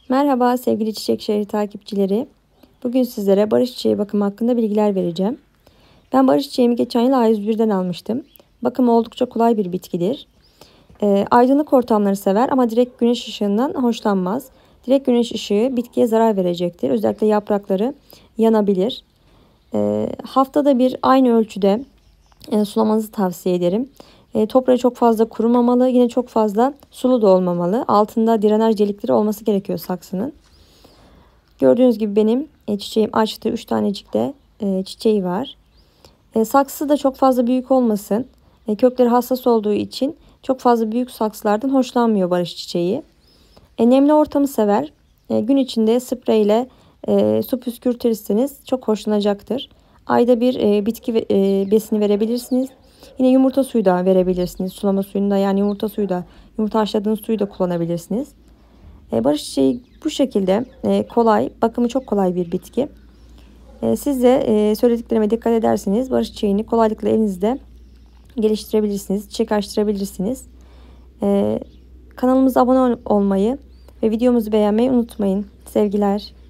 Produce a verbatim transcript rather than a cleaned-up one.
Merhaba sevgili Çiçek Şehri takipçileri. Bugün sizlere barış çiçeği bakımı hakkında bilgiler vereceğim. Ben barış çiçeğimi geçen yıl A yüz bir'den almıştım. Bakımı oldukça kolay bir bitkidir. E, aydınlık ortamları sever ama direkt güneş ışığından hoşlanmaz. Direkt güneş ışığı bitkiye zarar verecektir. Özellikle yaprakları yanabilir. E, haftada bir aynı ölçüde e, sulamanızı tavsiye ederim. E, toprağı çok fazla kurumamalı, yine çok fazla sulu da olmamalı. Altında drenaj delikleri olması gerekiyor saksının. Gördüğünüz gibi benim e, çiçeğim açtı. üç tanecik de e, çiçeği var. E, saksı da çok fazla büyük olmasın. E, kökleri hassas olduğu için çok fazla büyük saksılardan hoşlanmıyor barış çiçeği. E, nemli ortamı sever. E, gün içinde sprey ile e, su püskürtürseniz çok hoşlanacaktır. Ayda bir e, bitki e, besini verebilirsiniz. Yine yumurta suyu da verebilirsiniz. Sulama suyunu da, yani yumurta suyu da, yumurta haşladığınız suyu da kullanabilirsiniz. E, barış çiçeği bu şekilde e, kolay, bakımı çok kolay bir bitki. E, siz de e, söylediklerime dikkat ederseniz barış çiçeğini kolaylıkla elinizde geliştirebilirsiniz, çiçek açtırabilirsiniz. E, kanalımıza abone olmayı ve videomuzu beğenmeyi unutmayın. Sevgiler.